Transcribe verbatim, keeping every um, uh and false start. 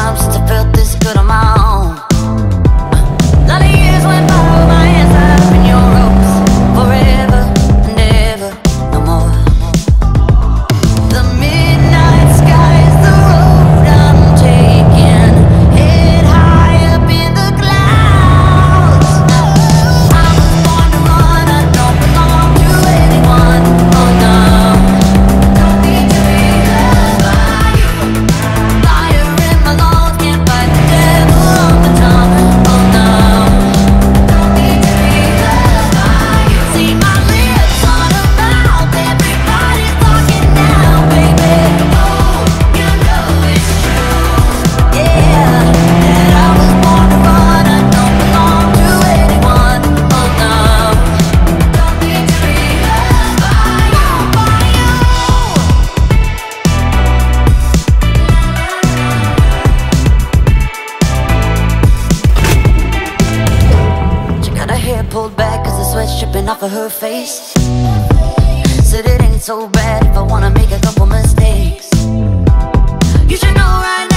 time since I felt this good on my own. A lot of years went by with my hands tied up in your ropes. Forever and ever, no more. The midnight sky is the road I'm taking. Head high up in the clouds. I was born to run, I don't belong to anyone. Oh no, don't need to be loved by you. Fire in my lungs, can't fight the devil on the tongue. Oh no, don't need to be loved by you. See my lips on a mouth, everybody's talking now, baby. Oh, you know it's true. Yeah, that I was born to run, I don't belong to anyone. Oh no, don't need to be loved by you, by you. She got her hair pulled back cause the sweat's dripping off of her face. Said it ain't so bad if I wanna make a couple mistakes. You should know right